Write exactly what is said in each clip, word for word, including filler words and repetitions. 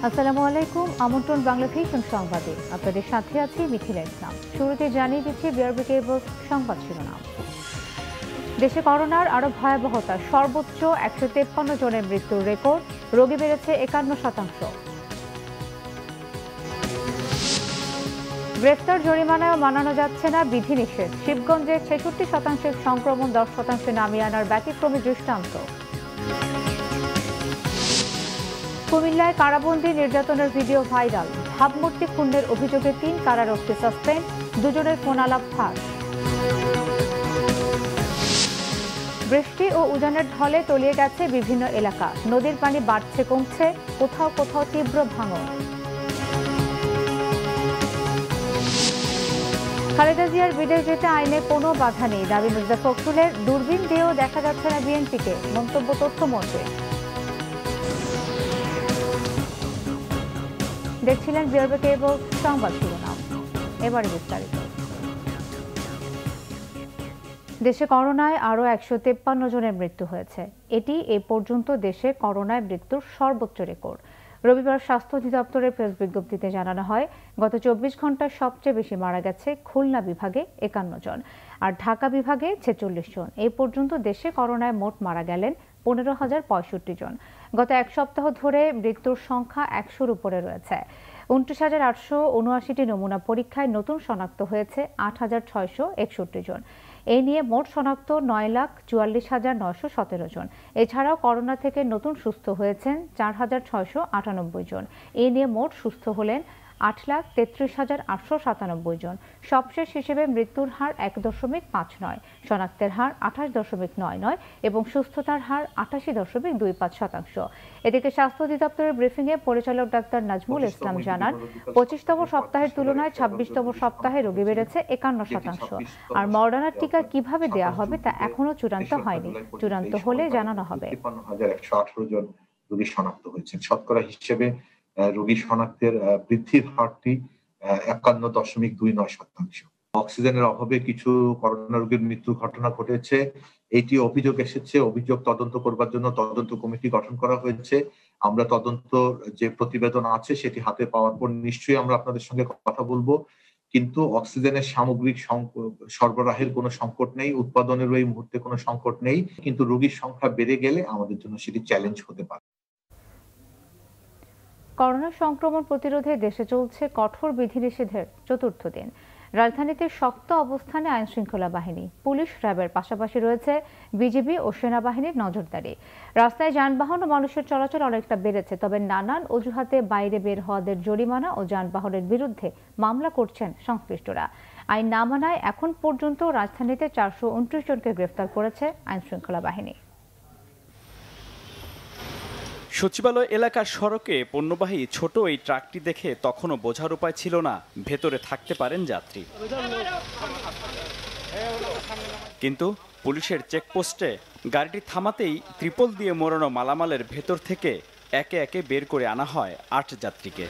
আসসালামু আলাইকুম। আমন্ত্রণ বাংলা ভিশন সংবাদে আপনাদের সাথে আছি মিথিলা ইসলাম। শুরুতে জানিয়ে দিচ্ছি বিআরবি কেবল সংবাদ শিরোনাম। দেশে করোনার আরো ভয়াবহতা, সর্বোচ্চ একশো তেপ্পান্ন জনের মৃত্যুর রেকর্ড, রোগী বেড়েছে একান্ন শতাংশ। গ্রেফতার জরিমানায় মানানো যাচ্ছে না বিধিনিষেধ, শিবগঞ্জে ছেষট্টি শতাংশের সংক্রমণ দশ শতাংশে নামিয়ে আনার ব্যতিক্রমী দৃষ্টান্ত। কুমিল্লায় কারাবন্দী নির্যাতনের ভিডিও ভাইরাল, ভাবমূর্তি খুনের অভিযোগে তিন কারারক্ষী সাসপেন্ড, দুজনের ফোন আলাপ ফাঁস। বৃষ্টি ও উজানের ঢলে তলিয়ে গেছে বিভিন্ন এলাকা, নদীর পানি বাড়ছে কমছে, কোথাও কোথাও তীব্র ভাঙন। খালেদা জিয়ার বিদেশ যেতে আইনে কোনো বাধা নেই, দাবি মির্জা ফখরুলের। দূরবীন দিয়েও দেখা যাচ্ছে না বিএনপিকে, মন্তব্য তথ্যমন্ত্রী। দেখছিলেন বিআরবি কেবল সংবাদ শিরোনাম, এবারে বিস্তারিত। দেশে করোনায় আরও একশো তেপ্পান্ন জনের মৃত্যু হয়েছে। এটি এ পর্যন্ত দেশে করোনায় মৃত্যুর সর্বোচ্চ রেকর্ড। রবিবার স্বাস্থ্য অধিদপ্তরের প্রেস বিজ্ঞপ্তিতে জানানো হয়, গত চব্বিশ ঘন্টায় সবচেয়ে বেশি মারা গেছে খুলনা বিভাগে একান্ন জন, আর ঢাকা বিভাগে ছেচল্লিশ জন। এই পর্যন্ত দেশে করোনায় মোট মারা গেলেন পনেরো হাজার পঁয়ষট্টি জন। গত এক সপ্তাহ ধরে মৃত্যুর সংখ্যা একশোর উপরে রয়েছে। উনত্রিশ হাজার আটশো উনআশিটি নমুনা পরীক্ষায় নতুন শনাক্ত হয়েছে আট হাজার ছয়শো একষট্টি জন। এই নিয়ে মোট শনাক্ত নয় লাখ চুয়াল্লিশ হাজার নয়শো সতেরো জন। এছাড়াও করোনা থেকে নতুন সুস্থ হয়েছেন চার হাজার ছয়শো আটানব্বই জন। এই নিয়ে মোট সুস্থ হলেন আট লাখ তেত্রিশ হাজার আটশো সাতানব্বই জন। সবশেষ হিসেবে মৃত্যুর হার এক দশমিক পাঁচ নয়, শনাক্তের হার আঠাশ দশমিক নয় নয় এবং সুস্থতার হার আটাশি দশমিক দুই পাঁচ শতাংশ। এদিকে স্বাস্থ্য অধিদপ্তরের ব্রিফিংয়ে পরিচালক ডাক্তার নাজমুল ইসলাম জানান, পঁচিশতম সপ্তাহের তুলনায় ছাব্বিশতম সপ্তাহে রোগী বেড়েছে একান্ন শতাংশ। আর মডার্নার টিকা কিভাবে দেওয়া হবে তা এখনো চূড়ান্ত হয়নি, চূড়ান্ত হলে জানানো হবে। রোগী শনাক্ত হয়েছে, শতকরা হিসেবে রোগী শনাক্তের বৃদ্ধির হারটি একান্ন দশমিক দুই নয় শতাংশ। অক্সিজেনের অভাবে কিছু করোনা রোগীর মৃত্যুর ঘটনা ঘটেছে, এইটি অভিযোগ এসেছে। অভিযোগ তদন্ত করবার জন্য তদন্ত কমিটি গঠন করা হয়েছে। আমরা তদন্ত যে প্রতিবেদন আছে সেটি হাতে পাওয়ার পর নিশ্চয়ই আমরা আপনাদের সঙ্গে কথা বলবো। কিন্তু অক্সিজেনের সামগ্রিক সরবরাহের কোনো সংকট নেই, উৎপাদনেরও এই মুহূর্তে কোনো সংকট নেই, কিন্তু রোগীর সংখ্যা বেড়ে গেলে আমাদের জন্য সেটি চ্যালেঞ্জ হতে পারে। করোনা সংক্রমণ প্রতিরোধে দেশে চলছে কঠোর বিধিনিষেধের চতুর্থ দিন। রাজধানীতে শক্ত অবস্থানে আইন শৃঙ্খলা বাহিনী, পুলিশ, র্যাবের পাশাপাশি রয়েছে বিজিবি ও সেনাবাহিনীর নজরদারি। রাস্তায় যানবাহন ও মানুষের চলাচল অনেকটা বেড়েছে, তবে নানান অজুহাতে বাইরে বের হওয়াদের জরিমানা ও যানবাহনের বিরুদ্ধে মামলা করছেন সংশ্লিষ্টরা। আইন না মানায় এখন পর্যন্ত রাজধানীতে চারশো উনত্রিশ জনকে গ্রেফতার করেছে আইন শৃঙ্খলা বাহিনী। সচিবালয় এলাকার সড়কে পণ্যবাহী ছোট এই ট্রাকটি দেখে তখনও বোঝার উপায় ছিল না ভেতরে থাকতে পারেন যাত্রী। কিন্তু পুলিশের চেকপোস্টে গাড়িটি থামাতেই ত্রিপল দিয়ে মোড়ানো মালামালের ভেতর থেকে একে একে বের করে আনা হয় আট যাত্রীকে।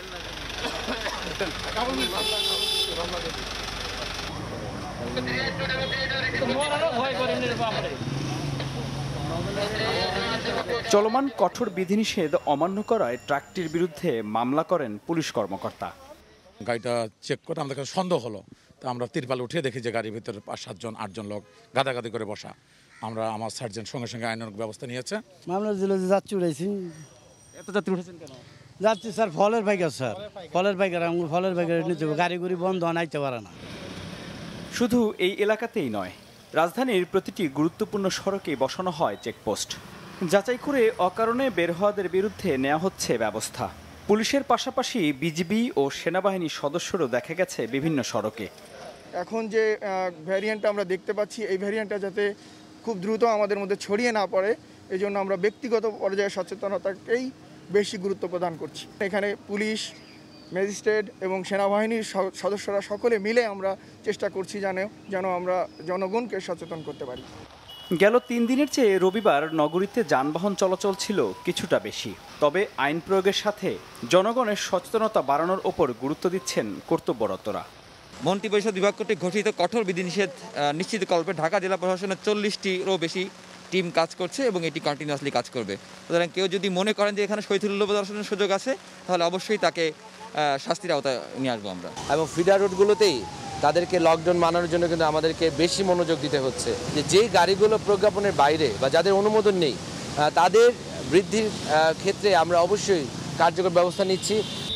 চলমান কঠোর বিধিনিষেধ অমান্য করায় ট্রাকটির বিরুদ্ধে মামলা করেন পুলিশ কর্মকর্তা। গাড়িটা চেক করে আমাদের কাছে সন্দেহ হলো, তো আমরা তিরপাল উঠে দেখি যে গাড়ির ভিতরে পাঁচ সাতজন আটজন লোক গাদাগাদি করে বসা। আমরা আমার সার্জেন্ট সঙ্গে সঙ্গে আইনানুগ ব্যবস্থা নিয়েছে। মামলা দিল যে যাত্রী উঠেছি। এত যাত্রী উঠেছেন কেন? যাত্রী স্যার ফলের পাইকার, স্যার ফলের পাইকার, আমি ফলের পাইকার নিতে গাড়ি গুড়ি বন্ধ আনাইতে পারে না। শুধু এই এলাকাতেই নয়, রাজধানীর প্রতিটি গুরুত্বপূর্ণ সড়কে বসানো হয় চেকপোস্ট। যাচাই করে অকারণে বের হওয়াদের বিরুদ্ধে নেওয়া হচ্ছে ব্যবস্থা। পুলিশের পাশাপাশি বিজিবি ও সেনাবাহিনীর সদস্যরও দেখা গেছে বিভিন্ন সড়কে। এখন যে ভ্যারিয়েন্টটা আমরা দেখতে পাচ্ছি, এই ভ্যারিয়েন্টটা যাতে খুব দ্রুত আমাদের মধ্যে ছড়িয়ে না পড়ে, এই জন্য আমরা ব্যক্তিগত পর্যায়ে সচেতনতাকেই বেশি গুরুত্ব প্রদান করছি। এখানে পুলিশ, ম্যাজিস্ট্রেট এবং সেনাবাহিনীর সদস্যরা সকলে মিলে আমরা চেষ্টা করছি যেন যেন আমরা জনগণকে সচেতন করতে পারি। গেল তিন দিনের চেয়ে রবিবার নগরীতে যানবাহন চলাচল ছিল কিছুটা বেশি, তবে আইন প্রয়োগের সাথে জনগণের সচেতনতা বাড়ানোর ওপর গুরুত্ব দিচ্ছেন কর্তব্যরতরা। মন্ত্রী পরিষদ বিভাগ কর্তৃক ঘোষিত কঠোর বিধিনিষেধ নিশ্চিতকল্পে ঢাকা জেলা প্রশাসনের চল্লিশটিরও বেশি টিম কাজ করছে এবং এটি কন্টিনিউয়াসলি কাজ করবে। সুতরাং কেউ যদি মনে করেন যে এখানে শহীদুল্লাহ প্রদর্শনের সুযোগ আছে, তাহলে অবশ্যই তাকে শাস্তির আওতায় নিয়ে আসবো আমরা। এবং ফিডার রুটগুলোতেই তাদেরকে লকডাউন মানানোর জন্য কিন্তু আমাদেরকে বেশি মনোযোগ দিতে হচ্ছে, যে যেই গাড়িগুলো প্রজ্ঞাপনের বাইরে বা যাদের অনুমোদন নেই তাদের বৃদ্ধির ক্ষেত্রে আমরা অবশ্যই কার্যকর ব্যবস্থা নিচ্ছি।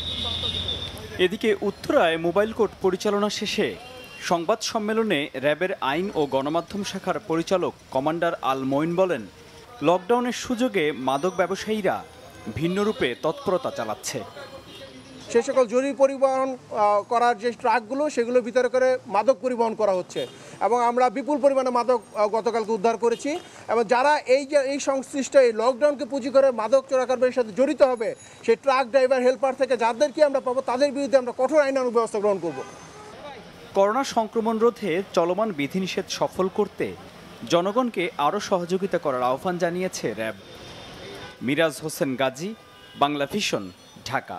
এদিকে উত্তরায় মোবাইল কোর্ট পরিচালনা শেষে সংবাদ সম্মেলনে র্যাবের আইন ও গণমাধ্যম শাখার পরিচালক কমান্ডার আল মঈন বলেন, লকডাউনের সুযোগে মাদক ব্যবসায়ীরা ভিন্নরূপে তৎপরতা চালাচ্ছে। সে সকল জরুরি পরিবহন করার যে ট্রাকগুলো, সেগুলো ভিতরে করে মাদক পরিবহন করা হচ্ছে এবং আমরা বিপুল পরিমাণে মাদক গতকালকে উদ্ধার করেছি। এবং যারা এই যে এই সংশ্লিষ্ট এই লকডাউনকে পুঁজি করে মাদক চোরাকারবারির সাথে জড়িত হবে, সেই ট্রাক ড্রাইভার হেল্পার থেকে যাদেরকে আমরা পাবো, তাদের বিরুদ্ধে আমরা কঠোর আইনানুগ ব্যবস্থা গ্রহণ করব। করোনা সংক্রমণ রোধে চলমান বিধিনিষেধ সফল করতে জনগণকে আরও সহযোগিতা করার আহ্বান জানিয়েছে র্যাব। মিরাজ হোসেন গাজী, বাংলা ভিশন, ঢাকা।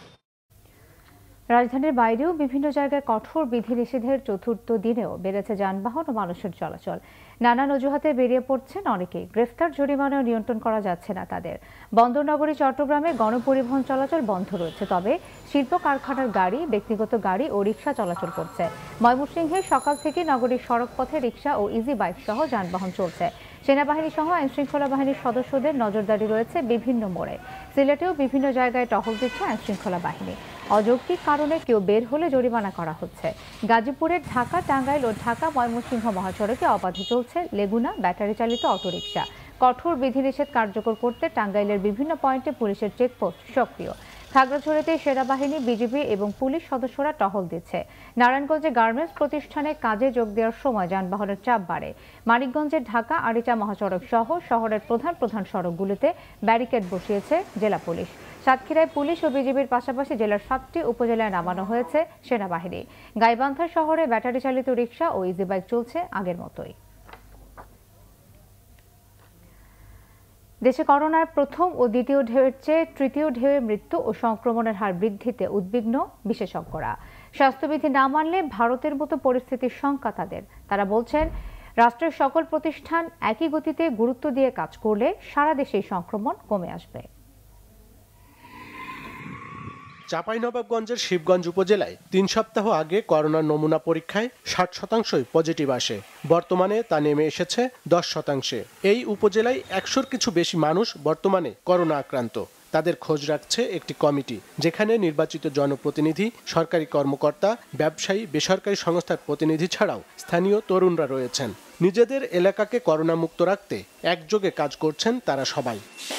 রাজধানীর বাইরেও বিভিন্ন জায়গায় কঠোর বিধিনিষেধের চতুর্থ দিনেও বেড়েছে যানবাহন ও মানুষের চলাচল। নানান অজুহাতে বেরিয়ে পড়ছেন অনেকেই। গ্রেফতার, জরিমানাও নিয়ন্ত্রণ করা যাচ্ছে না তাদের। বন্দরনগরী চট্টগ্রামে গণপরিবহন চলাচল বন্ধ রয়েছে, তবে শিল্প কারখানার গাড়ি, ব্যক্তিগত গাড়ি ও রিকশা চলাচল করছে। ময়মনসিংহে সকাল থেকে নগরীর সড়কপথে রিকশা ও ইজি বাইক সহ যানবাহন চলছে। সেনাবাহিনী সহ আইনশৃঙ্খলা বাহিনীর সদস্যদের নজরদারি রয়েছে বিভিন্ন মোড়ে। সিলেটেও বিভিন্ন জায়গায় টহল দিচ্ছে আইনশৃঙ্খলা বাহিনী। অযৌক্তিক কারণে কেউ বের হলে জরিমানা করা হচ্ছে। গাজীপুরের ঢাকা, টাঙ্গাইল ও ঢাকা ময়মনসিংহ মহাসড়কে অবাধে চলছে লেগুনা ব্যাটারি চালিত অটোরিকশা। কঠোর বিধিনিষেধ কার্যকর করতে টাঙ্গাইলের বিভিন্ন পয়েন্টে পুলিশের চেকপোস্ট সক্রিয়। খাগড়াছড়িতে সেনাবাহিনী, বিজিবি এবং পুলিশ সদস্যরা টহল দিচ্ছে। নারায়ণগঞ্জে গার্মেন্টস প্রতিষ্ঠানে কাজে যোগ দেওয়ার সময় যানবাহনের চাপ বাড়ে। মানিকগঞ্জের ঢাকা আরিচা মহাসড়ক সহ শহরের প্রধান প্রধান সড়কগুলোতে ব্যারিকেড বসিয়েছে জেলা পুলিশ। সাতক্ষীরায় পুলিশ ও বিজিবির পাশাপাশি জেলার সাতটি উপজেলায় নামানো হয়েছে সেনাবাহিনী। গাইবান্ধা শহরে ব্যাটারি চালিত রিকশা ও ইজি বাইক চলছে আগের মতোই। দেশে করোনার প্রথম ও দ্বিতীয় ঢেউয়ের চেয়ে তৃতীয় ঢেউয়ে মৃত্যু ও সংক্রমণের হার বৃদ্ধিতে উদ্বিগ্ন বিশেষজ্ঞরা। স্বাস্থ্যবিধি না মানলে ভারতের মতো পরিস্থিতির শঙ্কা তাদের। তারা বলছেন, রাষ্ট্রের সকল প্রতিষ্ঠান একই গতিতে গুরুত্ব দিয়ে কাজ করলে সারা দেশে সংক্রমণ কমে আসবে। চাঁপাইনবাবগঞ্জের শিবগঞ্জ উপজেলায় তিন সপ্তাহ আগে করোনার নমুনা পরীক্ষায় ষাট শতাংশই পজিটিভ আসে। বর্তমানে তা নেমে এসেছে দশ শতাংশে। এই উপজেলায় একশোর কিছু বেশি মানুষ বর্তমানে করোনা আক্রান্ত। তাদের খোঁজ রাখছে একটি কমিটি, যেখানে নির্বাচিত জনপ্রতিনিধি, সরকারি কর্মকর্তা, ব্যবসায়ী, বেসরকারি সংস্থার প্রতিনিধি ছাড়াও স্থানীয় তরুণরা রয়েছেন। নিজেদের এলাকাকে করোনা মুক্ত রাখতে একযোগে কাজ করছেন তারা সবাই।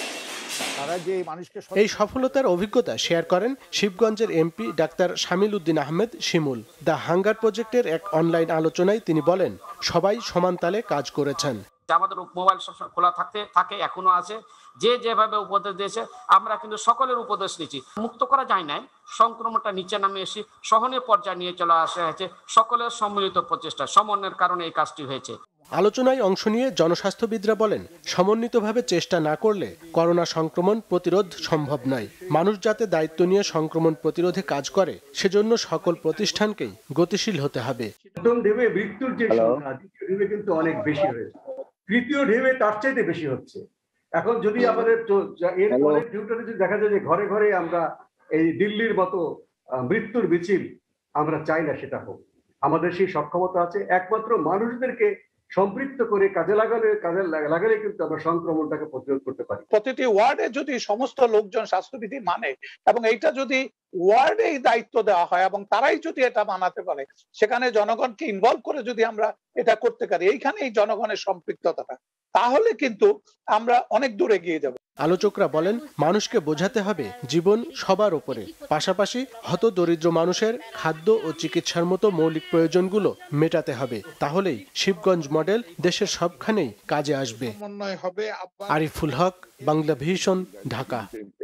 এই সফলতার অভিজ্ঞতা শেয়ার করেন শিবগঞ্জের MP doctor Shamil Uddin Ahmed Shimul. The hunger প্রজেক্টের এক অনলাইন আলোচনায় তিনি বলেন, সবাই সমান তালে কাজ করেছেন। আমাদের মোবাইল সবসময় খোলা থাকতে থাকে, এখনো আছে। যে যেভাবে উপদেশ দিয়েছে আমরা কিন্তু সকলের উপদেশ নিচ্ছি। মুক্ত করা যায় নাই, সংক্রমণটা নিচে নামে এসে সহনীয় পর্যায়ে নিয়ে চলে আসা হয়েছে। সকলের সম্মিলিত প্রচেষ্টা, সমন্বয়ের কারণে এই কাজটি হয়েছে। আলোচনায় অংশ নিয়ে জনস্বাস্থ্যবিদরা বলেন, সমন্বিতভাবে চেষ্টা না করলে করোনা সংক্রমণ প্রতিরোধ সম্ভব নয়। মানুষ যাতে দায়িত্ব নিয়ে সংক্রমণ প্রতিরোধে কাজ করে, সেজন্য সকল প্রতিষ্ঠানকেই গতিশীল হতে হবে। প্রথম ঢেউয়ে মৃত্যুর যে সংখ্যা, দ্বিতীয় ঢেউয়ে কিন্তু অনেক বেশি হয়েছে, তৃতীয় ঢেউয়ে তার চাইতে বেশি হচ্ছে। এখন যদি আমাদের এর পরের ঢেউটা যদি দেখা যায় যে ঘরে ঘরে আমরা এই দিল্লির মতো মৃত্যুর মিছিল আমরা চাই না সেটা হোক। আমাদের সেই সক্ষমতা আছে, একমাত্র মানুষদেরকে সম্পৃক্ত করে কাজে লাগালে কাজে লাগালে কিন্তু আমরা সংক্রমণটাকে প্রতিরোধ করতে পারি। প্রতিটি ওয়ার্ডে যদি সমস্ত লোকজন স্বাস্থ্যবিধি মানে এবং এইটা যদি ওয়ার্ডে দায়িত্ব দেওয়া হয় এবং তারাই যদি এটা মানাতে পারে, সেখানে জনগণকে ইনভলভ করে যদি আমরা এটা করতে পারি, এইখানে এই জনগণের সম্পৃক্ততাটা, তাহলে কিন্তু আমরা অনেক দূর এগিয়ে যাব। আলোচকরা বলেন, মানুষকে বোঝাতে হবে জীবন সবার উপরে। পাশাপাশি হতদরিদ্র মানুষের খাদ্য ও চিকিৎসার মতো মৌলিক প্রয়োজনগুলো মেটাতে হবে। তাহলেই শিবগঞ্জ মডেল দেশের সবখানেই কাজে আসবে। আরিফুল হক, বাংলা ভিশন, ঢাকা।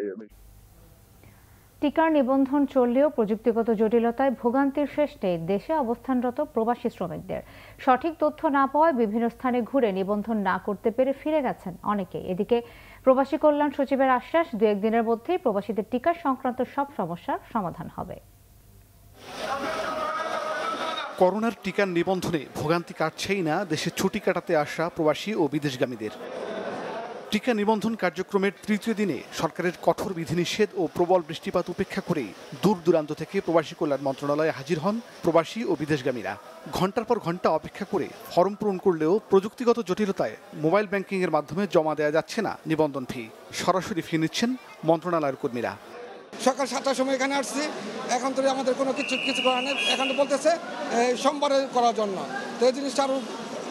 টিকার নিবন্ধন চললেও প্রযুক্তিগত জটিলতায় ভোগান্তির শেষ নেই দেশে অবস্থানরত প্রবাসী শ্রমিকদের। সঠিক তথ্য না পাওয়ায় বিভিন্ন স্থানে ঘুরে নিবন্ধন না করতে পেরে ফিরে গেছেন অনেকে। এদিকে প্রবাসী কল্যাণ সচিবের আশ্বাস, দু একদিনের মধ্যেই প্রবাসীদের টিকা সংক্রান্ত সব সমস্যার সমাধান হবে। করোনার টিকার নিবন্ধনে ভোগান্তি কাটছেই না দেশে ছুটি কাটাতে আসা প্রবাসী ও বিদেশগামীদের। টিকা নিবন্ধন কার্যক্রমের তৃতীয় দিনে সরকারের কঠোর বিধিনিষেধ ও প্রবল বৃষ্টিপাত উপেক্ষা করে দূর দূরান্ত থেকে প্রবাসী কল্যাণ মন্ত্রণালয়ে হাজির হন প্রবাসী ও বিদেশগামীরা। ঘন্টার পর ঘন্টা অপেক্ষা করে ফর্ম পূরণ করলেও প্রযুক্তিগত জটিলতায় মোবাইল ব্যাংকিংয়ের মাধ্যমে জমা দেওয়া যাচ্ছে না নিবন্ধন ফি। সরাসরি ফি নিচ্ছেন মন্ত্রণালয়ের কর্মীরা। সকাল সাতটার সময় এখানে আসছি, এখন তো আমাদের কোনো কিছু কিছু করার নেই। এখন তো বলতেছে সোমবারে করার জন্য, তো এই জিনিসটা আরো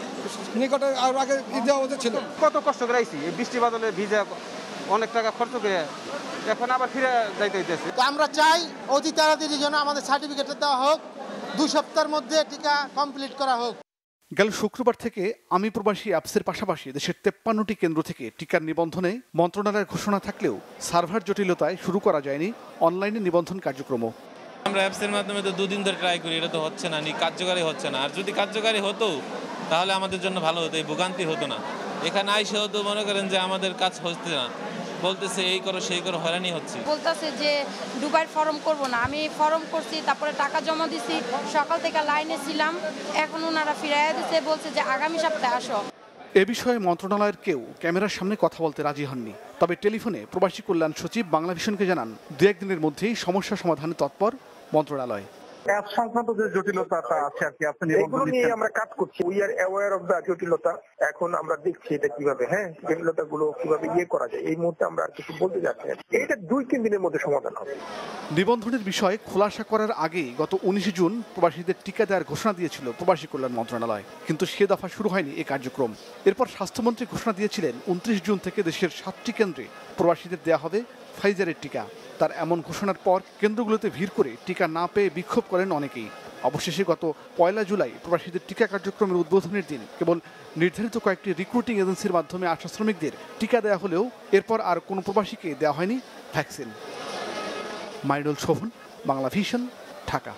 নিকটে আর আগে দেওয়া উচিত ছিল। কত কষ্ট করে আইছি, বৃষ্টি বাদলে ভিজে অনেক টাকা খরচ করে এখন আবার ফিরে যাইতে হইতেছে। আমরা চাই অতি তাড়াতাড়ি যেন আমাদের সার্টিফিকেট দেওয়া হোক, দুই সপ্তাহের মধ্যে টিকা কমপ্লিট করা হোক। গেল শুক্রবার থেকে আমি প্রবাসী অ্যাপসের পাশাপাশি দেশের তেপ্পান্নটি কেন্দ্র থেকে টিকার নিবন্ধনে মন্ত্রণালয়ের ঘোষণা থাকলেও সার্ভার জটিলতায় শুরু করা যায়নি অনলাইনে নিবন্ধন কার্যক্রম। আমরা অ্যাপসের মাধ্যমে তো দুদিন ধরে ট্রাই করি, এটা তো হচ্ছে না, কার্যকারী হচ্ছে না। আর যদি কার্যকারী হতো তাহলে আমাদের জন্য ভালো হতো, এই ভোগান্তি হতো না। এখানে আইসে হতো মনে করেন যে আমাদের কাজ হচ্ছে না, বলতেছে এই করো সেই করো, হয়রানি হচ্ছে। বলতেছে যে দুবার ফর্ম করব না, আমি ফর্ম করছি, তারপরে টাকা জমা দিছি, সকাল থেকে লাইনে ছিলাম, এখন ওনারা ফিরাইয়া দিচ্ছে, বলছে যে আগামী সপ্তাহে আসো। এ বিষয়ে মন্ত্রণালয়ের কেউ ক্যামেরার সামনে কথা বলতে রাজি হননি। তবে টেলিফোনে প্রবাসী কল্যাণ সচিব বাংলাভিশনকে জানান দু একদিনের মধ্যেই সমস্যা সমাধানে তৎপর মন্ত্রণালয়। অ্যাপ সংক্রান্ত যে জটিলতাটা আছে আর কি, আপনি এগুলো নিয়ে আমরা কাজ করছি। We are aware of the জটিলতা। এখন আমরা দেখছি এটা কিভাবে, হ্যাঁ জটিলতাগুলো কিভাবে ইয়ে করা যায়। এই মুহূর্তে আমরা আর কিছু বলতে যাচ্ছি না, এটা দুই তিন দিনের মধ্যে সমাধান হবে। নিবন্ধনের বিষয়ে খোলাসা করার আগেই গত উনিশে জুন প্রবাসীদের টিকা দেওয়ার ঘোষণা দিয়েছিল প্রবাসী কল্যাণ মন্ত্রণালয়, কিন্তু সে দফা শুরু হয়নি এই কার্যক্রম। এরপর স্বাস্থ্যমন্ত্রী ঘোষণা দিয়েছিলেন উনত্রিশ জুন থেকে দেশের সাতটি কেন্দ্রে প্রবাসীদের দেওয়া হবে ফাইজারের টিকা। তার এমন ঘোষণার পর কেন্দ্রগুলোতে ভিড় করে টিকা না পেয়ে বিক্ষোভ করেন অনেকেই। অবশেষে গত পয়লা জুলাই প্রবাসীদের টিকা কার্যক্রমের উদ্বোধনের দিন কেবল নির্ধারিত কয়েকটি রিক্রুটিং এজেন্সির মাধ্যমে আসা শ্রমিকদের টিকা দেওয়া হলেও এরপর আর কোনো প্রবাসীকে দেওয়া হয়নি ভ্যাকসিন। মাইনুল শোভন, বাংলাভিশন, ঢাকা।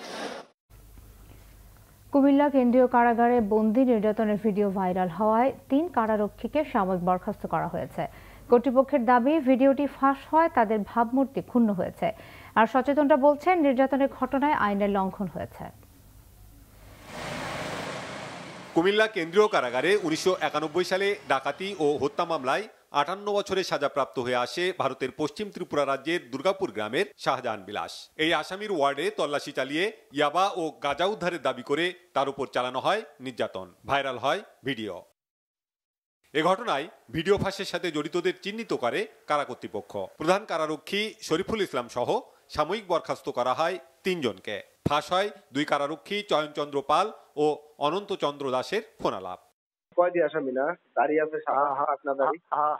কুমিল্লা কেন্দ্রীয় কারাগারে বন্দি নির্যাতনের ভিডিও ভাইরাল হওয়ায় তিন কারারক্ষীকে সাময়িক বরখাস্ত করা হয়েছে। কর্তৃপক্ষের দাবি, ভিডিওটি ফাঁস হয় তাদের ভাবমূর্তি ক্ষুণ্ণ হয়েছে। আর সচেতনরা বলছেন নির্যাতনের ঘটনায় আইনের লঙ্ঘন হয়েছে। কুমিল্লা কেন্দ্রীয় কারাগারে উনিশশো একানব্বই সালে ডাকাতি ও হত্যা মামলায় আটান্ন বছরের সাজাপ্রাপ্ত হয়ে আসে ভারতের পশ্চিম ত্রিপুরা রাজ্যের দুর্গাপুর গ্রামের শাহজাহান বিলাস। এই আসামির ওয়ার্ডে তল্লাশি চালিয়ে ইয়াবা ও গাঁজা উদ্ধারের দাবি করে তার উপর চালানো হয় নির্যাতন। ভাইরাল হয় ভিডিও। এ ঘটনায় ভিডিও ফাঁসের সাথে জড়িতদের চিহ্নিত করে কারা কর্তৃপক্ষ। প্রধান কারারক্ষী শরীফুল ইসলাম সহ সাময়িক বরখাস্ত করা হয় তিনজনকে। ফাঁস হয় দুই কারারক্ষী চয়নচন্দ্র পাল ও অনন্ত চন্দ্র দাসের ফোনালাপ। কয়দি আসামি না দাঁড়িয়ে আছে আপনার দাঁড়ি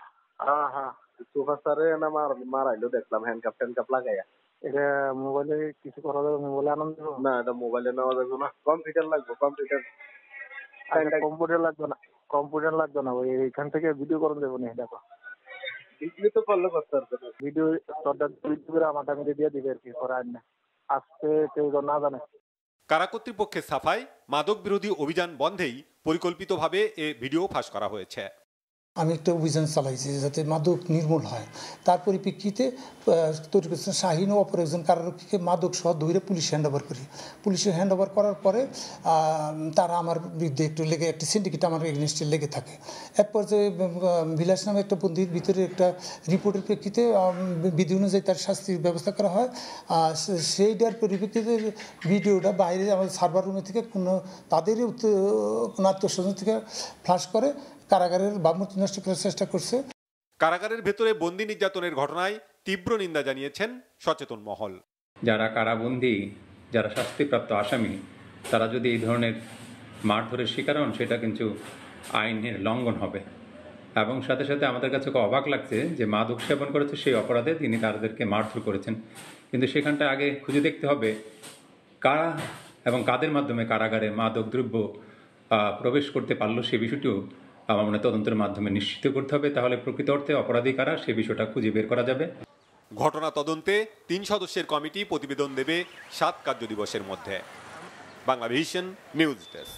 সুপারস্টারে না মারাইলো দেখলাম হ্যান্ডকাপ ট্যান্ডকাপ লাগাইয়া। এটা মোবাইলে কিছু করা যাবে, মোবাইলে আনন্দ না, এটা মোবাইলে নেওয়া যাবে না, কম্পিউটার লাগবে। কম্পিউটার কম্পিউটার লাগবে না, কম্পিউটার লাগবে না, ওই এখান থেকে ভিডিও করা যাবে না। দেখো ভিডিও তো করলে করতে পারবে না, ভিডিও করে আমারটা আমি দিয়ে দিবে আর কি, করার না আজকে কেউ না জানে। কারা কর্তৃপক্ষের সাফাই, মাদক বিরোধী অভিযান বন্ধেই পরিকল্পিতভাবে এ ভিডিও ফাঁস করা হয়েছে। আমি একটা অভিযান চালাইছি যাতে মাদক নির্মূল হয়। তার পরিপ্রেক্ষিতে তৈরি করছেন শাহিন ও অপর একজন কারারক্ষীকে মাদক সহ ধরে পুলিশ হ্যান্ড ওভার করি। পুলিশে হ্যান্ড ওভার করার পরে তারা আমার বিরুদ্ধে একটু লেগে একটা সিন্ডিকেট আমার এগেনস্টে লেগে থাকে। এক পর্যায়ে বিলাস নামে একটা বন্দির ভিতরে একটা রিপোর্টের প্রেক্ষিতে বিধি অনুযায়ী তার শাস্তির ব্যবস্থা করা হয়। সেইটার পরিপ্রেক্ষিতে ভিডিওটা বাইরে আমাদের সার্ভার রুমে থেকে কোনো তাদেরই কোনো আত্মস্বজন থেকে ফ্লাশ করে কারাগারের ভাবমূর্তি নষ্ট করার চেষ্টা করছে। কারাগারের ভেতরে বন্দি নির্যাতনের ঘটনায় তীব্র নিন্দা জানিয়েছেন সচেতন মহল। যারা কারাবন্দী, যারা শাস্তিপ্রাপ্ত আসামি, তারা যদি এই ধরনের মারধরের শিকার হন সেটা কিন্তু আইনের লঙ্ঘন হবে। এবং সাথে সাথে আমাদের কাছে খুব অবাক লাগছে যে মাদক সেবন করেছে সেই অপরাধে তিনি তাদেরকে মারধর করেছেন, কিন্তু সেখানটা আগে খুঁজে দেখতে হবে কারা এবং কাদের মাধ্যমে কারাগারে মাদক দ্রব্য প্রবেশ করতে পারলো সে বিষয়টিও আমার মনে তদন্তের মাধ্যমে নিশ্চিত করতে হবে। তাহলে প্রকৃত অর্থে অপরাধী কারা সে বিষয়টা খুঁজে বের করা যাবে। ঘটনা তদন্তে তিন সদস্যের কমিটি প্রতিবেদন দেবে সাত কার্য দিবসের মধ্যে। Banglavision news desk.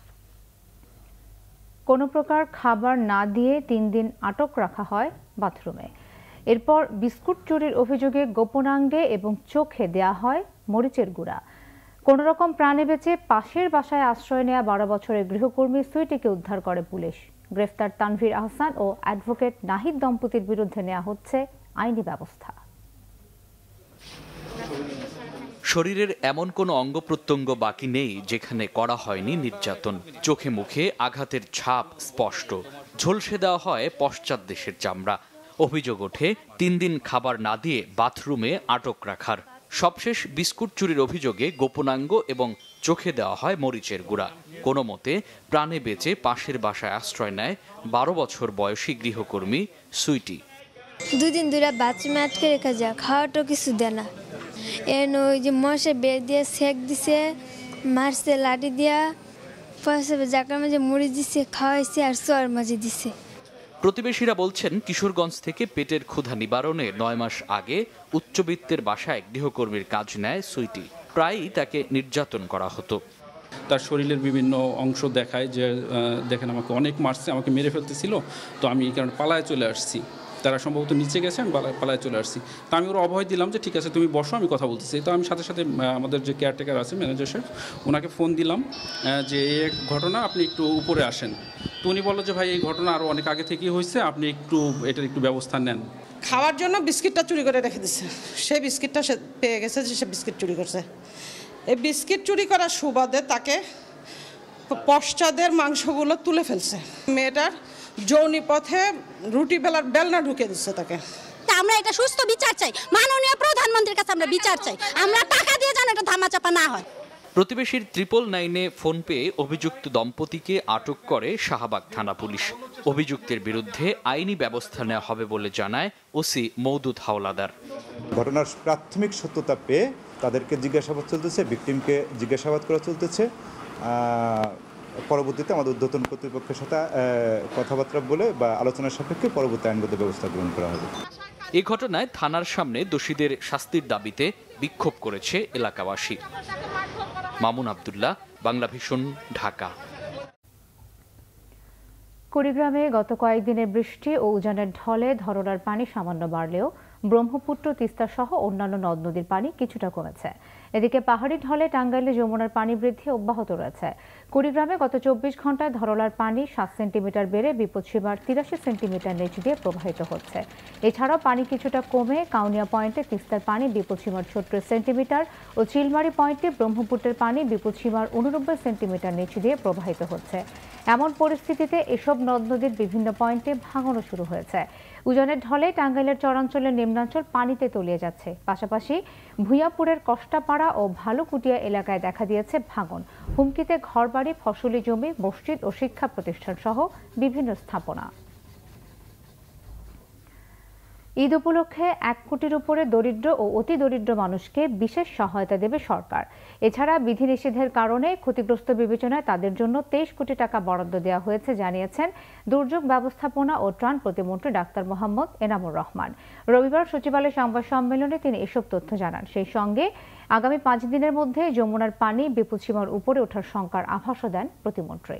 কোনো প্রকার খাবার না দিয়ে তিন দিন আটক রাখা হয় বাথরুমে। এরপর বিস্কুট চুরির অভিযোগে গোপনাঙ্গে এবং চোখে দেয়া হয় মরিচের গুঁড়া। কোনো রকম প্রাণে বেঁচে পাশের বাসায় আশ্রয় নেওয়া বারো বছরের গৃহকর্মী সুইটিকে উদ্ধার করে পুলিশ। গ্রেফতার তানভীর আহসান ও অ্যাডভোকেট নাহিদ দম্পতির বিরুদ্ধে নেওয়া হচ্ছে আইনি ব্যবস্থা। শরীরের এমন কোনো অঙ্গ প্রত্যঙ্গ বাকি নেই যেখানে করা হয়নি নির্যাতন। চোখে মুখে আঘাতের ছাপ স্পষ্ট, ঝলসে দেওয়া হয় পশ্চাৎ দেশের চামড়া। অভিযোগ ওঠে তিন দিন খাবার না দিয়ে বাথরুমে আটক রাখার। সবশেষ বিস্কুট চুরির অভিযোগে গোপনাঙ্গ এবং চোখে দেওয়া হয় মরিচের গুঁড়া। কোনো মতে প্রাণে বেঁচে পাশের বাসায় আশ্রয় নেয় বারো বছর বয়সী গৃহকর্মী সুইটি। দুই দিন ধরে বাথরুমে আটকে রেখা যায়, খাওয়াটাও কিছু দেয় না। এন ওই যে মশে বের দিয়ে সেক দিছে, মারছে লাঠি দিয়া, পয়সা জাকার মাঝে মুড়ি দিছে, খাওয়াইছে আর চর মাঝে দিছে। প্রতিবেশীরা বলছেন কিশোরগঞ্জ থেকে পেটের ক্ষুধা নিবারণে নয় মাস আগে উচ্চবিত্তের বাসায় গৃহকর্মীর কাজ নেয় সুইটি। প্রায়ই তাকে নির্যাতন করা হতো। তার শরীরের বিভিন্ন অংশ দেখায় যে দেখেন আমাকে অনেক মারছে, আমাকে মেরে ফেলতেছিল, তো আমি এই কারণে পালায় চলে আসছি। তারা সম্ভবত নিচে গেছে, আমি পালায় চলে আসছি। তো আমি ওরা অভয় দিলাম যে ঠিক আছে তুমি বসো, আমি কথা বলতেছি। তো আমি সাথে সাথে আমাদের যে কেয়ারটেকার আছে ম্যানেজার সাহেব, ওনাকে ফোন দিলাম যে এই ঘটনা, আপনি একটু উপরে আসেন। তো উনি বললো যে ভাই এই ঘটনা আরও অনেক আগে থেকেই হয়েছে, আপনি একটু এটার একটু ব্যবস্থা নেন। খাওয়ার জন্য বিস্কিটটা চুরি করে রেখে দিচ্ছে, সেই বিস্কিটটা সে পেয়ে গেছে যে সে বিস্কিট চুরি করছে। এই বিস্কিট চুরি করার সুবাদে তাকে পশ্চাদের মাংসগুলো তুলে ফেলছে। মেয়েটার যৌনি পথে রুটি বেলার বেলনা ঢুকে দিচ্ছে তাকে। আমরা এটা সুস্থ বিচার চাই, মাননীয় প্রধানমন্ত্রীর কাছে আমরা বিচার চাই, আমরা টাকা দিয়ে যেন এটা ধামাচাপা না হয়। প্রতিবেশীর ট্রিপল নাইনে ফোন পেয়ে অভিযুক্ত দম্পতিকে আটক করে শাহবাগ থানা পুলিশ। অভিযুক্তের বিরুদ্ধে আইনি ব্যবস্থা নেওয়া হবে বলে জানায় ওসি মওদুদ হাওলাদার। ঘটনার প্রাথমিক সত্যতা পেয়ে তাদেরকে জিজ্ঞাসাবাদ চলতেছে, ভিকটিমকে জিজ্ঞাসাবাদ করা চলতেছে। পরবর্তীতে আমাদের ঊর্ধ্বতন কর্তৃপক্ষের সাথে কথাবার্তা বলে বা আলোচনার সাপেক্ষে পরবর্তী আইনগত ব্যবস্থা গ্রহণ করা হবে। এই ঘটনায় থানার সামনে দোষীদের শাস্তির দাবিতে বিক্ষোভ করেছে এলাকাবাসী। মামুন আব্দুল্লাহ, বাংলা ভিশন, ঢাকা। কুড়িগ্রামে গত কয়েকদিনের বৃষ্টি ও উজানের ঢলে ধরলার পানি সামান্য বাড়লেও ব্রহ্মপুত্র, তিস্তা সহ অন্যান্য নদ নদীর পানি কিছুটা কমেছে। এদিকে পাহাড়ি ঢলে টাঙ্গাইলে যমুনার পানি বৃদ্ধি অব্যাহত রয়েছে। কুড়িগ্রামে গত চব্বিশ ঘন্টায় ধরলার পানি সাত সেন্টিমিটার বেড়ে বিপদসীমার তিরাশি সেন্টিমিটার নিচ দিয়ে প্রবাহিত হচ্ছে। এছাড়াও পানি কিছুটা কমে কাউনিয়া পয়েন্টে তিস্তার পানি বিপদসীমার ছত্রিশ সেন্টিমিটার ও চিলমারি পয়েন্টে ব্রহ্মপুত্রের পানি বিপদসীমার উননব্বই সেন্টিমিটার নিচ দিয়ে প্রবাহিত হচ্ছে। এমন পরিস্থিতিতে এসব নদ নদীর বিভিন্ন পয়েন্টে ভাঙনও শুরু হয়েছে। উজানের ঢলে টাঙ্গাইলের চরাঞ্চলের নিম্নাঞ্চল পানিতে তলিয়ে যাচ্ছে। পাশাপাশি ভুইয়াপুরের কষ্টাপাড়া ও ভালুকুটিয়া এলাকায় দেখা দিয়েছে ভাঙন। হুমকিতে ঘরবাড়ি, ফসলি জমি, মসজিদ ও শিক্ষা প্রতিষ্ঠান সহ বিভিন্ন স্থাপনা। ঈদ উপলক্ষে এক কোটির উপরে দরিদ্র ও অতি দরিদ্র মানুষকে বিশেষ সহায়তা দেবে সরকার। এছাড়া বিধিনিষেধের কারণে ক্ষতিগ্রস্ত বিবেচনায় তাদের জন্য তেইশ কোটি টাকা বরাদ্দ দেওয়া হয়েছে জানিয়েছেন দুর্যোগ ব্যবস্থাপনা ও ত্রাণ প্রতিমন্ত্রী ডাক্তার মোহাম্মদ এনামুর রহমান। রবিবার সচিবালয় সংবাদ সম্মেলনে তিনি এসব তথ্য জানান। সেই সঙ্গে আগামী পাঁচ দিনের মধ্যে যমুনার পানি বিপদসীমার উপরে ওঠার শঙ্কার আভাসও দেন প্রতিমন্ত্রী।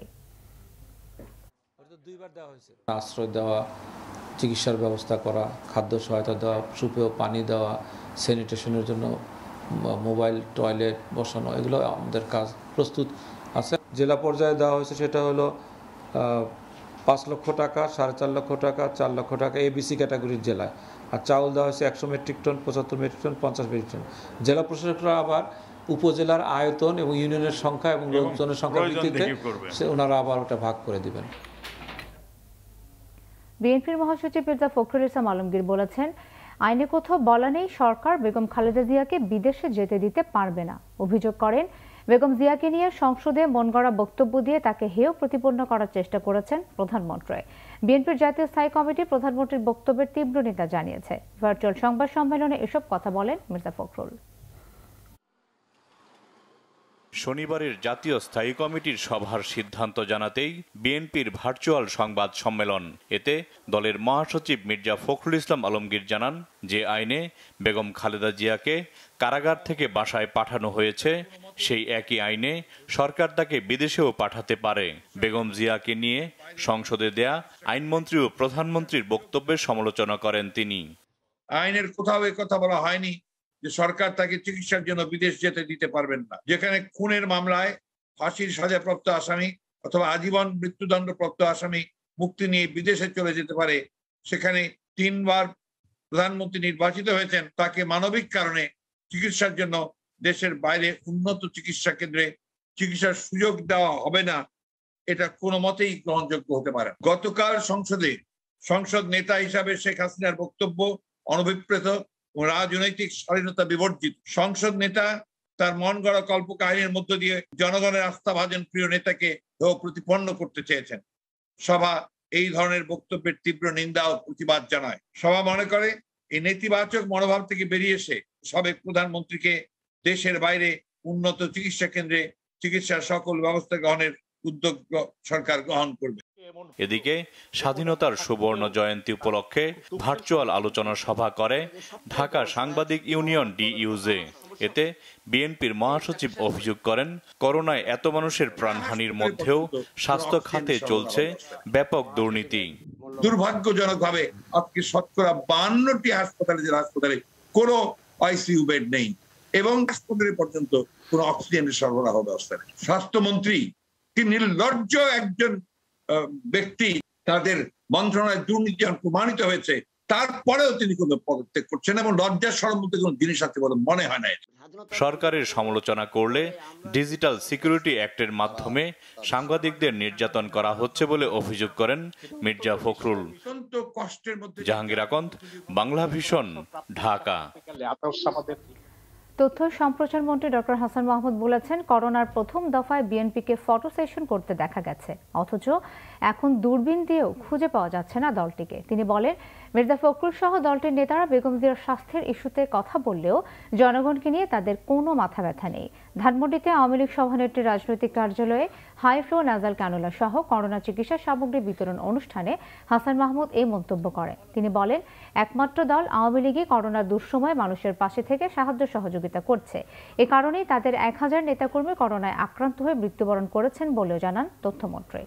আশ্রয় দেওয়া, চিকিৎসার ব্যবস্থা করা, খাদ্য সহায়তা দেওয়া, সুপেয় পানি দেওয়া, স্যানিটেশনের জন্য মোবাইল টয়লেট বসানো, এগুলো আমাদের কাজ প্রস্তুত আছে। জেলা পর্যায়ে দেওয়া হয়েছে সেটা হলো পাঁচ লক্ষ টাকা, সাড়ে চার লক্ষ টাকা, চার লক্ষ টাকা এবিসি ক্যাটাগরির জেলায়। আর চাউল দেওয়া হয়েছে একশো মেট্রিক টন, পঁচাত্তর মেট্রিক টন, পঞ্চাশ মেট্রিক টন। জেলা প্রশাসকরা আবার উপজেলার আয়তন এবং ইউনিয়নের সংখ্যা এবং লোকজনের সংখ্যা ভিত্তিতে ওনারা আবার ওটা ভাগ করে দিবেন। বিএনপির মহাসচিব মির্জা ফখরুল ইসলাম আলমগীর বলেছেন, আইনে কোথাও বলা নেই সরকার বেগম খালেদা জিয়াকে বিদেশে যেতে দিতে পারবে না। অভিযোগ করেন, বেগম জিয়াকে নিয়ে সংসদে মনগড়া বক্তব্য দিয়ে তাকে হেয় প্রতিপন্ন করার চেষ্টা করেছেন প্রধানমন্ত্রী। বিএনপির জাতীয় স্থায়ী কমিটি প্রধানমন্ত্রীর বক্তব্যের তীব্র নিন্দা জানিয়েছে। ভার্চুয়াল সংবাদ সম্মেলনে এসব কথা বলেন মির্জা ফখরুল। শনিবারের জাতীয় স্থায়ী কমিটির সভার সিদ্ধান্ত জানাতেই বিএনপির ভার্চুয়াল সংবাদ সম্মেলন। এতে দলের মহাসচিব মির্জা ফখরুল ইসলাম আলমগীর জানান, যে আইনে বেগম খালেদা জিয়াকে কারাগার থেকে বাসায় পাঠানো হয়েছে, সেই একই আইনে সরকার তাকে বিদেশেও পাঠাতে পারে। বেগম জিয়াকে নিয়ে সংসদে দেয়া আইনমন্ত্রী ও প্রধানমন্ত্রীর বক্তব্যের সমালোচনা করেন তিনি। আইনের কোথাও এ কথা বলা হয়নি যে সরকার তাকে চিকিৎসার জন্য বিদেশ যেতে দিতে পারবেন না। যেখানে খুনের মামলায় ফাঁসির সাজাপ্রাপ্ত আসামি অথবা আজীবন মৃত্যুদণ্ডপ্রাপ্ত আসামি মুক্তি নিয়ে বিদেশে চলে যেতে পারে, সেখানে তিনবার প্রধানমন্ত্রী নির্বাচিত হয়েছেন, তাকে মানবিক কারণে চিকিৎসার জন্য দেশের বাইরে উন্নত চিকিৎসা কেন্দ্রে চিকিৎসার সুযোগ দেওয়া হবে না, এটা কোনো মতেই গ্রহণযোগ্য হতে পারে। গতকাল সংসদে সংসদ নেতা হিসাবে শেখ হাসিনার বক্তব্য অনভিপ্রেত ও রাজনৈতিক স্বাধীনতা বিবর্জিত। সংসদ নেতা তার মন গড়া কল্পকাহিনীর মধ্য দিয়ে জনগণের আস্থাভাজন প্রিয় নেতাকে প্রতিপন্ন করতে চেয়েছেন। সভা এই ধরনের বক্তব্যের তীব্র নিন্দা ও প্রতিবাদ জানায়। সভা মনে করে এই নেতিবাচক মনোভাব থেকে বেরিয়ে এসে সাবেক প্রধানমন্ত্রীকে দেশের বাইরে উন্নত চিকিৎসা কেন্দ্রে চিকিৎসার সকল ব্যবস্থা গ্রহণের উদ্যোগ সরকার গ্রহণ করবে। এদিকে স্বাধীনতার সুবর্ণ জয়ন্তী উপলক্ষে ভার্চুয়াল আলোচনা সভা করে ঢাকা সাংবাদিক ইউনিয়ন ডিইউজে। এতে বিএনপির মহাসচিব অভিযোগ করেন, করোনায় এত মানুষের প্রাণহানির মধ্যেও স্বাস্থ্য খাতে চলছে ব্যাপক দুর্নীতি। দুর্ভাগ্যজনকভাবে আজকে শতকরা বান্নটি হাসপাতালে যে হাসপাতালে কোনো আইসিইউ বেড নেই এবং হাসপাতালে পর্যন্ত কোনো অক্সিজেনের সরবরাহ ব্যবস্থা নেই। স্বাস্থ্যমন্ত্রী কি নির্লজ্জ একজন ব্যক্তি, তাদের মন্ত্রণালয় দুর্নীতি প্রমাণিত হয়েছে, তারপরেও তিনি কোনো পদত্যাগ করছেন এবং লজ্জার শরম মধ্যে কোনো জিনিস আছে বলে মনে হয় না। সরকারের সমালোচনা করলে ডিজিটাল সিকিউরিটি অ্যাক্টের মাধ্যমে সাংবাদিকদের নির্যাতন করা হচ্ছে বলে অভিযোগ করেন মির্জা ফখরুল। জাহাঙ্গীর আকন্দ, বাংলা ভিশন, ঢাকা। তথ্য সম্প্রচার মন্ত্রী ডক্টর হাসান মাহমুদ বলেছেন, করোনার প্রথম দফায় বিএনপিকে ফটো সেশন করতে দেখা গেছে, অথচ এখন দূরবীন দিয়েও খুঁজে পাওয়া যাচ্ছে না দলটিকে। তিনি বলেন, মির্জা ফখরুল সহ দলটির নেতারা বেগম জিয়ার স্বাস্থ্যের ইস্যুতে কথা বললেও জনগণকে নিয়ে তাদের কোনো মাথা ব্যথা নেই। ধানমন্ডিতে আওয়ামী লীগ সভানেত্রীর রাজনৈতিক কার্যালয়ে হাই ফ্লো নাজাল ক্যানুলা সহ করোনা চিকিৎসা সামগ্রী বিতরণ অনুষ্ঠানে হাসান মাহমুদ এই মন্তব্য করেন। তিনি বলেন, একমাত্র দল আওয়ামী লীগই করোনার দুঃসময়ে মানুষের পাশে থেকে সাহায্য সহযোগিতা করছে। এ কারণেই তাদের এক হাজার নেতাকর্মী করোনায় আক্রান্ত হয়ে মৃত্যুবরণ করেছেন বলেও জানান তথ্যমন্ত্রী।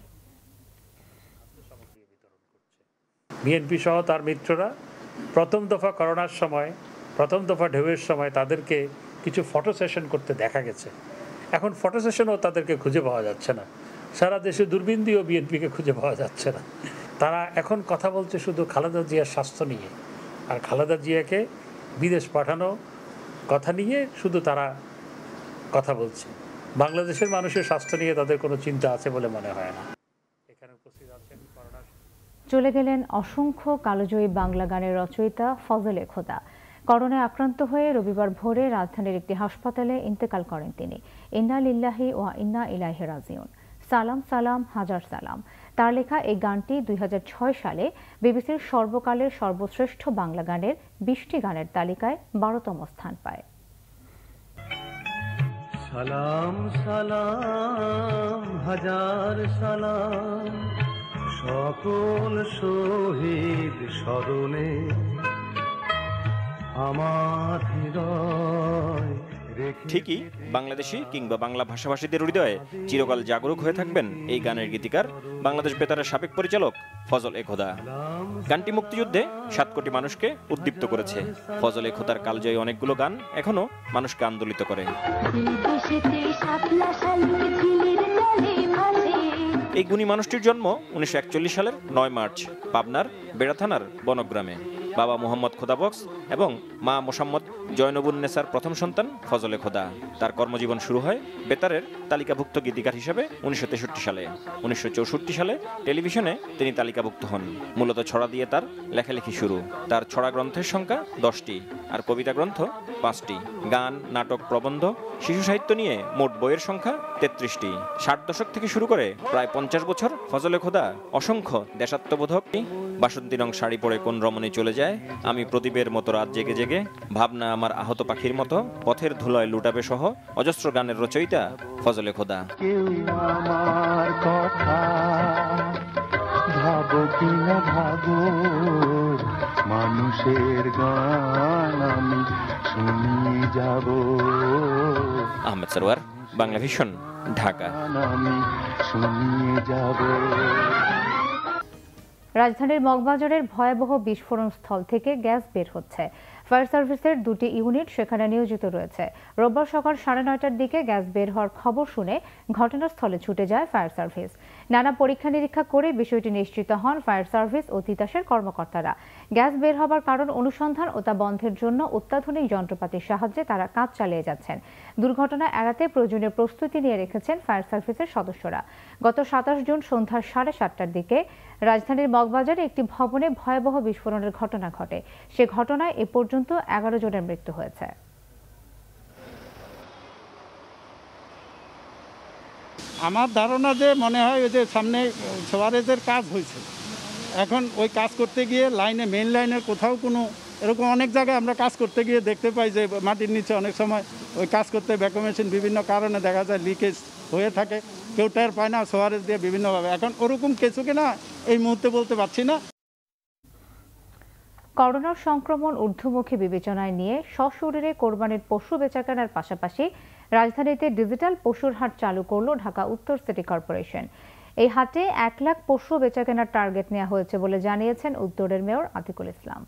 বিএনপি সহ তার মিত্ররা প্রথম দফা করোনার সময়, প্রথম দফা ঢেউয়ের সময় তাদেরকে কিছু ফটো সেশন করতে দেখা গেছে। এখন ফটো সেশনও তাদেরকে খুঁজে পাওয়া যাচ্ছে না। সারা দেশে দূরবীন দিয়েও বিএনপিকে খুঁজে পাওয়া যাচ্ছে না। তারা এখন কথা বলছে শুধু খালেদা জিয়ার স্বাস্থ্য নিয়ে, আর খালেদা জিয়াকে বিদেশ পাঠানো কথা নিয়ে শুধু তারা কথা বলছে। বাংলাদেশের মানুষের স্বাস্থ্য নিয়ে তাদের কোনো চিন্তা আছে বলে মনে হয় না। এখানে উপস্থিত আছেন করোনা চলে গেলেন অসংখ্য কালোজয়ী বাংলা গানের রচয়িতা ফজলে খোদা। করোনায় আক্রান্ত হয়ে রবিবার ভোরে রাজধানীর একটি হাসপাতালে ইন্তেকাল করেন তিনি। ইন্না লিল্লাহি ওয়া ইন্না ইলাইহি রাজিউন। সালাম সালাম হাজার সালাম। তার লেখা এই গানটি দুই হাজার ছয় সালে বিবিসির সর্বকালের সর্বশ্রেষ্ঠ বাংলা গানের বিশটি গানের তালিকায় বারোতম স্থান পায়। সালাম সালাম হাজার সালাম সকল শহীদ স্মরণে আমার হৃদয়। ঠিকই, বাংলাদেশি কিংবা বাংলা ভাষাভাষীদের হৃদয়ে চিরকাল জাগরুক হয়ে থাকবেন এই গানের গীতিকার বাংলাদেশ বেতারের সাবেক পরিচালক ফজল এ খোদা। গানটি মুক্তিযুদ্ধে সাত কোটি মানুষকে উদ্দীপ্ত করেছে। ফজল এ খোদার কালজয়ী অনেকগুলো গান এখনো মানুষকে আন্দোলিত করে। এই গুণী মানুষটির জন্ম উনিশশো একচল্লিশ সালের নয় মার্চ পাবনার বেড়া থানার বনগ্রামে। বাবা মোহাম্মদ খোদাবক্স এবং মা মোসাম্মদ জয়নবুন্নেসার প্রথম সন্তান ফজলে খোদা। তার কর্মজীবন শুরু হয় বেতারের তালিকাভুক্ত গীতিকার হিসেবে উনিশশো তেষট্টি সালে। উনিশশো চৌষট্টি সালে টেলিভিশনে তিনি তালিকাভুক্ত হন। মূলত ছড়া দিয়ে তার লেখালেখি শুরু। তার ছড়া গ্রন্থের সংখ্যা দশটি আর কবিতা গ্রন্থ পাঁচটি। গান, নাটক, প্রবন্ধ, শিশু সাহিত্য নিয়ে মোট বইয়ের সংখ্যা তেত্রিশটি। ষাট দশক থেকে শুরু করে প্রায় পঞ্চাশ বছর ফজলে খোদা অসংখ্য দেশাত্মবোধক বাসন্তী রং শাড়ি পরে কোন রমণী চলে যায়, আমি প্রদীপের মতো রাত জেগে জেগে, ভাবনা আমার আহত পাখির মতো, পথের ধুলায় লুটাবে সহ অজস্র গানের রচয়িতা ফজলে খোদা। কেউ আমার কথা ভাবো কিনা ভাবো, মানুষের গান আমি শুনিয়ে যাব। আহমেদ সরওয়ার, বাংলা ভিশন, ঢাকা। আমি শুনিয়ে যাব। রাজধানীর মগবাজারের ভয়াবহ বিস্ফোরণ স্থল থেকে গ্যাস বের হচ্ছে। ফায়ার সার্ভিসের দুটি ইউনিট সেখানে নিয়োজিত রয়েছে। রোববার সকাল সাড়ে নয়টার দিকে গ্যাস বের হওয়ার খবর শুনে ঘটনাস্থলে ছুটে যায় ফায়ার সার্ভিস। নানা পরীক্ষা নিরীক্ষা করে বিষয়টি নিশ্চিত হন ফায়ার সার্ভিস ও তিতাসের কর্মকর্তারা। গ্যাস বের হবার কারণ অনুসন্ধান ও তা বন্ধের জন্য অত্যাধুনিক যন্ত্রপাতির সাহায্যে তারা কাজ চালিয়ে যাচ্ছেন। দুর্ঘটনা এড়াতে প্রয়োজনীয় প্রস্তুতি নিয়ে রেখেছেন ফায়ার সার্ভিসের সদস্যরা। গত সাতাশ জুন সন্ধ্যা সাড়ে সাতটার দিকে রাজধানীর মগবাজারে একটি ভবনে ভয়াবহ বিস্ফোরণের ঘটনা ঘটে। সে ঘটনায় এ পর্যন্ত এগারো জনের মৃত্যু হয়েছে। আমার ধারণা যে মনে হয় ওই যে সামনে সোয়ারেজের কাজ হয়েছে, এখন ওই কাজ করতে গিয়ে লাইনে মেইন লাইনের কোথাও কোনো এরকম অনেক জায়গায় আমরা কাজ করতে গিয়ে দেখতে পাই যে মাটির নিচে অনেক সময় ওই কাজ করতে ভ্যাকুয়াম মেশিন বিভিন্ন কারণে দেখা যায় লিকেজ হয়ে থাকে, কেউ টের পায় না সোয়ারেজ দিয়ে বিভিন্নভাবে। এখন ওরকম কিছু কিনা এই মুহূর্তে বলতে পারছি না। করোনার সংক্রমণ ঊর্ধ্বমুখী বিবেচনায় নিয়ে সশরীরে কোরবানির পশু বেচাকেনার পাশাপাশি রাজধানীতে ডিজিটাল পশুর হাট চালু করল ঢাকা উত্তর সিটি কর্পোরেশন। এই হাটে এক লাখ পশু বেচাকেনার টার্গেট নেওয়া হয়েছে বলে জানিয়েছেন উত্তরের মেয়র আতিকুল ইসলাম।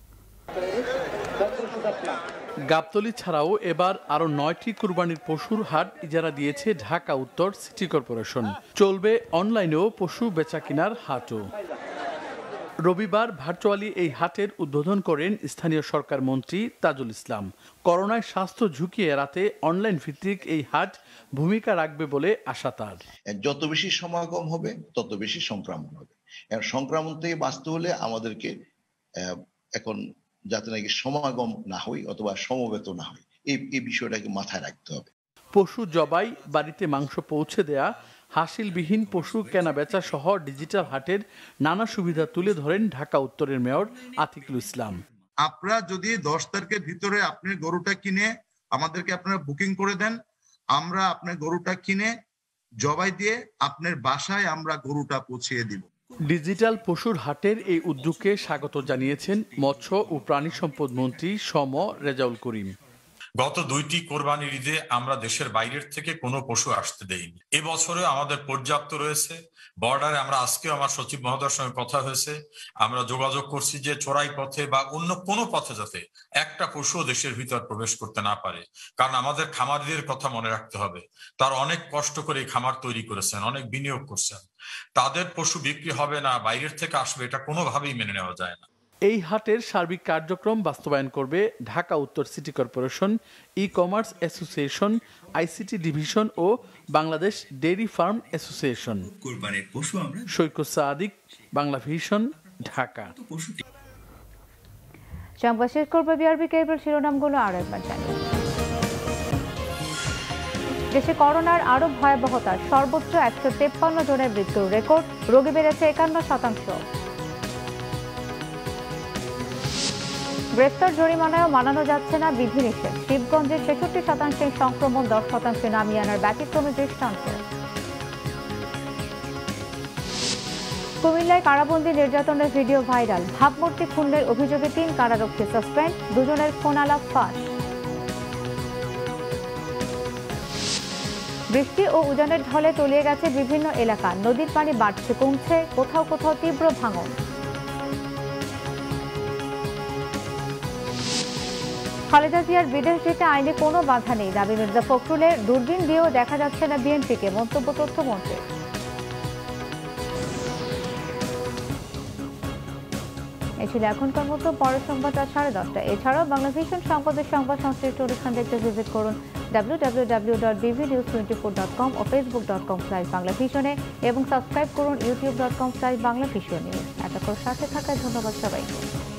গাবতলী ছাড়াও এবার আরো নয়টি কুরবানির পশুর হাট ইজারা দিয়েছে ঢাকা উত্তর সিটি কর্পোরেশন। চলবে অনলাইনেও পশু বেচাকেনার হাটও। রবিবার ভার্চুয়ালি এই হাটের উদ্বোধন করেন স্থানীয় সরকার মন্ত্রী তাজুল ইসলাম। করোনায় স্বাস্থ্য ঝুঁকি এড়াতে অনলাইন ভিত্তিক এই হাট ভূমিকা রাখবে বলে আশা তার। যত বেশি সমাগম হবে তত বেশি সংক্রমণ হবে। সংক্রমণ থেকে বাঁচতে হলে আমাদেরকে এখন যাতে নাকি সমাগম না হয় অথবা সমবেত না হয়, এই এই বিষয়টাকে মাথায় রাখতে হবে। পশু জবাই, বাড়িতে মাংস পৌঁছে দেয়া, হাসিলবিহীন পশু কেনা বেচা সহ ডিজিটাল হাটের নানা সুবিধা তুলে ধরেন ঢাকা উত্তরের মেয়র আতিকুল ইসলাম। আপনারা যদি দশ তারিখের ভিতরে আপনি গরুটা কিনে আমাদেরকে আপনারা বুকিং করে দেন, আমরা আপনার গরুটা কিনে জবাই দিয়ে আপনার বাসায় আমরা গরুটা পৌঁছিয়ে দিব। ডিজিটাল পশুর হাটের এই উদ্যোগকে স্বাগত জানিয়েছেন মৎস্য ও প্রাণী সম্পদ মন্ত্রী সম রেজাউল করিম। গত দুইটি কোরবানির ঈদে আমরা দেশের বাইরের থেকে কোনো পশু আসতে দেইনি। এবছরে আমাদের পর্যাপ্ত রয়েছে। বর্ডারে আমরা আজকেও আমার সচিব মহোদয়ের সঙ্গে কথা হয়েছে, আমরা যোগাযোগ করছি যে চোরাই পথে বা অন্য কোনো পথে যাতে একটা পশুও দেশের ভিতর প্রবেশ করতে না পারে। কারণ আমাদের খামারিদের কথা মনে রাখতে হবে, তারা অনেক কষ্ট করে খামার তৈরি করেছেন, অনেক বিনিয়োগ করছেন। তাদের পশু বিক্রি হবে না, বাইরের থেকে আসবে, এটা কোনোভাবেই মেনে নেওয়া যায় না। এই হাটের সার্বিক কার্যক্রম বাস্তবায়ন করবে ঢাকা উত্তর city corporation, e commerce association, ICT division ও Bangladesh dairy farm association. Saikat Sadik, Bangla vision, Dhaka. সংবাদ শেষ করবে বিআরবি কেবল শিরোনামগুলো আরো একবার জানিয়ে। দেশে করোনার আরো ভয়াবহতা, সর্বোচ্চ একশো তেপ্পান্ন জনের মৃত্যুর রেকর্ড, রোগী বেড়েছে একান্ন শতাংশ। গ্রেফতার জরিমানায়ও মানানো যাচ্ছে না বিধিনিষেধ, শিবগঞ্জের ছেষট্টি শতাংশের সংক্রমণ দশ শতাংশে নামিয়ে আনার ব্যতিক্রমী দৃষ্টান্ত। কুমিল্লায় কারাবন্দী নির্যাতনের ভিডিও ভাইরাল, ভাবমূর্তি খুনের অভিযোগে তিন কারারক্ষী সাসপেন্ড, দুজনের ফোন আলাপ ফাঁস। বৃষ্টি ও উজানের ঢলে তলিয়ে গেছে বিভিন্ন এলাকা, নদীর পানি বাড়ছে কমছে, কোথাও কোথাও তীব্র ভাঙন। খালেদা জিয়ার বিদেশ যেতে আইনে কোনো বাধা নেই, দাবি মির্জা ফখরুলের। দূরবীন দিয়েও দেখা যাচ্ছে না বিএনপিকে, মন্তব্য তথ্যমন্ত্রী। এই ছিল এখনকার মতো, পরের সংবাদ রাত সাড়ে দশটা। এছাড়াও বাংলা ভিশন সংবাদের সংবাদ সংশ্লিষ্ট অনুষ্ঠান দেখতে ভিজিট করুন W W W dot BV news twenty four dot com ও Facebook dot com slash Bangla ভিশনে এবং সাবস্ক্রাইব করুন YouTube dot com slash Bangla vision news. এতক্ষণ সাথে থাকায় ধন্যবাদ সবাইকে।